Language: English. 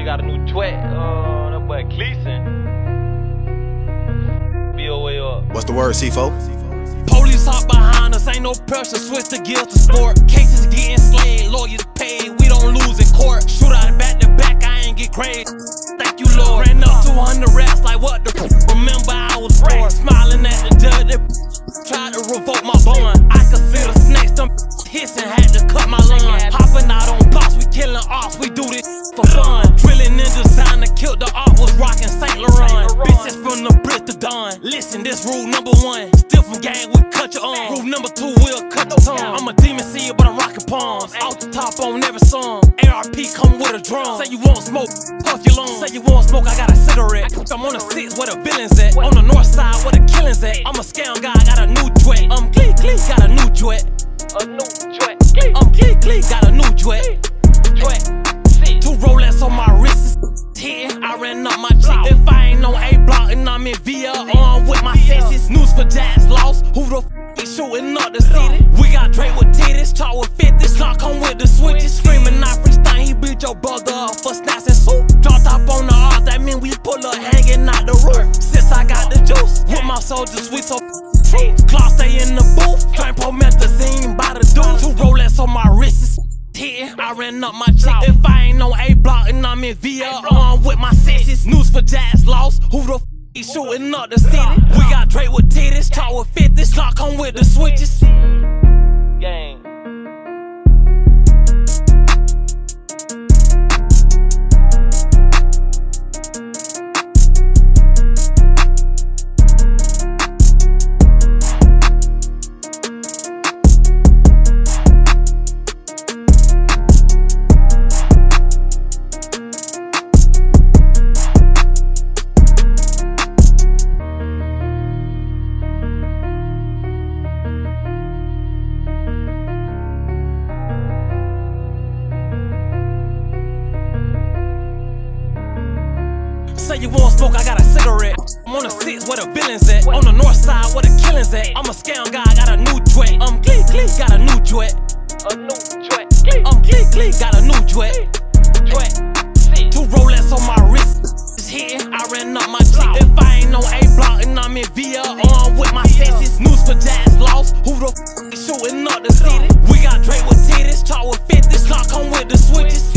Foolio got a new JWET. That boy glisten. BOA up. What's the word, C4? Police hop behind us, ain't no pressure, switch the gears to sport. Cases getting slayed, lawyers paid, we don't lose in court. Shoot out back to back, I ain't get grazed. Thank you, Lord. Ran up 200 raps like what the remember I was bored. Smiling at the judge, they tried to revoke my bond. I could see the snakes, them hissing, had to cut my lawn. Hopping out on blocks, we killing ops, we do this for fun. Drilling in design to kill the art was rocking St. Laurent. Bitches from the Brit to dawn. Listen, this rule number 1. Still from gang, we cut your arm. Rule number 2, we'll cut the tongue. I'm a demon seer, but I'm rocking palms. Off the top on every song. ARP come with a drum. Say you want smoke, puff your lungs. Say you want smoke, I got a cigarette. I'm on the 6 where the villains at. On the north side where the killings at. I'm a scam guy, got a new JWET. Got a new JWET. A new JWET. Got a new JWET. 2 Rolex on my wrist. Here, I ran up my chick. If I ain't on A block and I'm in VL on with my senses. News for jazz lost. Who the f is shooting up the city? We got Drake with titties, chart with 50. Slot come with the switches. Screaming out freestyle, he beat your brother up for snacks and soup. Dropped up on the arms, that mean we pull up hanging out the roof. Since I got the juice, with my soldiers, we so true. Clock stay in the booth, drink promethazine by the dude. 2 Rolex on my wrists. Here, I ran up my chick. If I ain't on A block and I'm in VL on with my senses. News for jazz lost. Who the f is shooting up the city? We got Drake with titties, chart with 50. Slot come with the switches. Gang. Say you want smoke, I got a cigarette. I'm on the 6 where the villains at. On the north side where the killings at. I'm a scam guy, got a new JWET. Got a new JWET. A new JWET. Got a new JWET. 2 Rolex on my wrist. Here, I ran up my chick. If I ain't on A block and I'm in VL on with my senses. News for jazz lost. Who the f is shooting up the city? We got Drake with titties, chart with 50. Slot come with the switches.